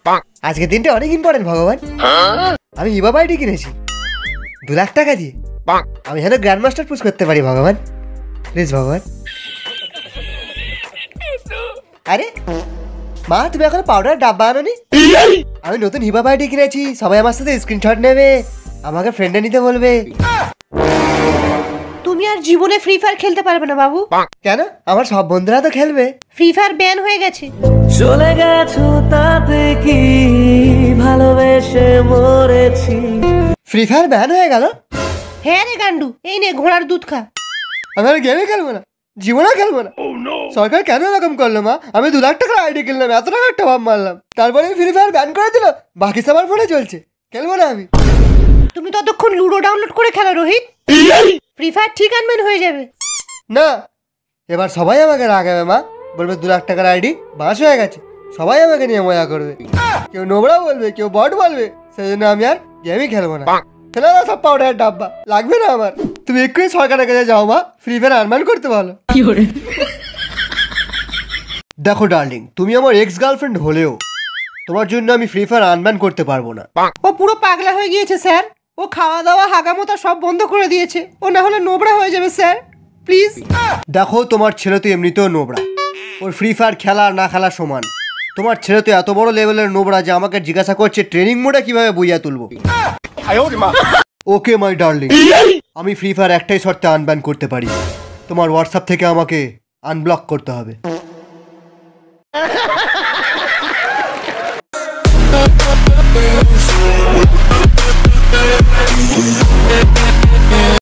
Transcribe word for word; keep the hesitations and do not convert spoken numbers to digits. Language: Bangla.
আজকের দিনটা অনেক ইম্পর্টেন্ট ভগবান। আমি ইবাবা আইডি কিনেছি দু লাখ টাকা দিয়ে। আমি যেন গ্র্যান্ড মাস্টার পুশ করতে পারি ভগবান, প্লিজ ভগবান। আরে মা, তুমি এখন পাউডার ডাব্বা আনোনি? আমি নতুন হিবাবা আইডি কিনেছি, সবাই আমার সাথে স্ক্রিনশট নেবে, আমাকে ফ্রেন্ডে নিতে বলবে। তুমি আর জীবনে ফ্রি ফায়ার খেলতে পারবে না বাবু। কেন? আমার সব বন্ধুরা তো খেলবে। ফ্রি ফায়ার ব্যান হয়ে গেছে। চলে গেছো তাতে কি, ভালোবেসে মরেছি। ফ্রি ফায়ার ব্যান হয়ে গেল? হ্যাঁ রে গান্ডু, এই নে ঘোড়ার দুধ খা। আমি আর গেমে খেলবো না, জীবনে খেলবো না। সরকার কেন এরকম করলো মা? আমি দু লাখ টাকার আইডি কিনলাম, এত টাকা একটা ভাব মারলাম, তারপরে ফ্রি ফায়ার ব্যান করে দিল। বাকি সব আমার ফোনে চলছে, খেলবো না আমি। তুমি ততক্ষণ লুডো ডাউনলোড করে খেলো রোহিত, ফ্রি ফায়ার ঠিক আনবেন হয়ে যাবে। না, এবার সবাই আমাকে রাগাবে মা, বলবে দু লাখ টাকার আইডি বাস হয়ে গেছে, সবাই আমাকে নিয়ে মজা করবে। কেউ নোবড়া বলবে, কেউ বট বলবে, সেই জন্য আমি আর গেমই খেলবো না। ফেলে দাও সব পাউডারের ডাব্বা, লাগবে না আমার। তুমি এক্ষুনি সরকারের কাছে যাও মা, ফ্রি ফায়ার আনব্যান করতে বলো। দেখো ডার্লিং, তুমি আমার এক্স গার্লফ্রেন্ড হলেও তোমার জন্য আমি ফ্রি ফায়ার আনব্যান করতে পারবো না। ও পুরো পাগলা হয়ে গিয়েছে স্যার, ও খাওয়া দাওয়া হাগামোতা সব বন্ধ করে দিয়েছে, ও না হলে নোবড়া হয়ে যাবে স্যার, প্লিজ। দেখো তোমার ছেলে তো এমনিতেও নোবড়া, ওর ফ্রি ফায়ার খেলা আর না খেলা সমান। তোমার ছেলে তো এত বড় লেভেলের নোবড়া যে আমাকে জিজ্ঞাসা করছে ট্রেনিং মোডে কিভাবে বইয়া তুলবো। ওকে মাই ডার্লিং, আমি ফ্রি ফায়ার একটাই শর্তে আনব্যান করতে পারি, তোমার হোয়াটসঅ্যাপ থেকে আমাকে আনব্লক করতে হবে।